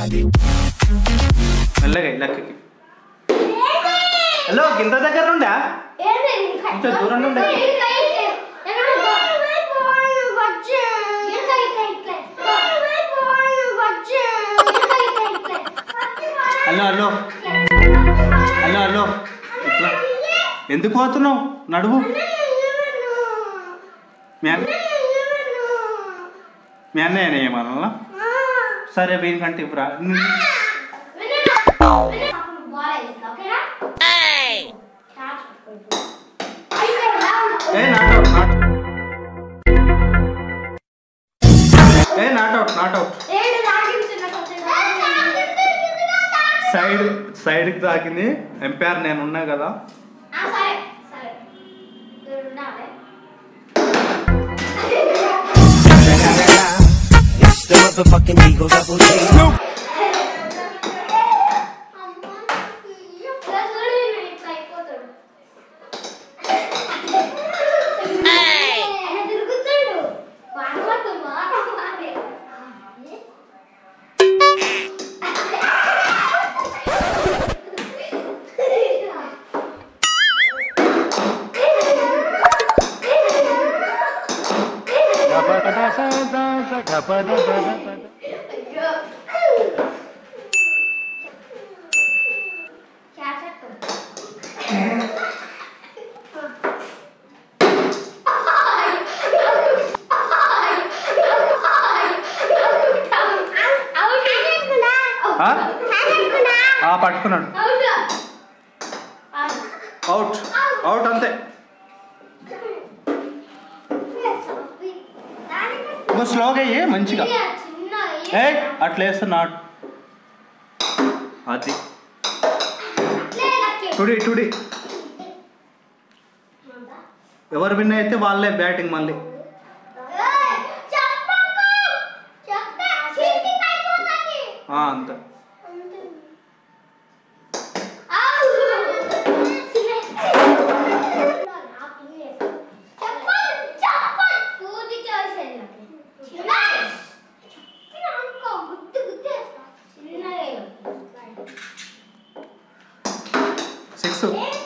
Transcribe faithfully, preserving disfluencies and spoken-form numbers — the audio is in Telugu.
మెల్లగా లెక్కకి. హలో గింత దగ్గర ఉండా కొంచెం దూరం ఉండే. హలో హలో హలో హలో ఇట్లా ఎందుకు పోతున్నావు? నడువు. మీ మీ అన్నయ్య ఏమన్నా? సరే వీనికంటే ఇప్పుడు ఏ నాట్ అవుట్ నాట్ ఏ not out not out side సైడ్కి తాకింది. ఎంపైర్ నేను ఉన్నా కదా. పట్టుకున్నాడు. అవుట్ అవుట్ అంతే. నువ్వు స్లోగా అయ్యే మంచిగా. ఏ అట్లా వేస్తున్నాడు. అది టుడి టుడి ఎవరు విన్ అయితే వాళ్ళే బ్యాటింగ్ మళ్ళీ. అంతే. సిక్స్